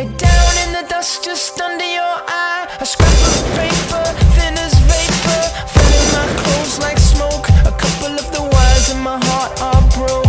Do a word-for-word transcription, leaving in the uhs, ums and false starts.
down in the dust just under your eye. A scrap of paper, thin as vapor, filling my clothes like smoke. A couple of the wires in my heart are broke.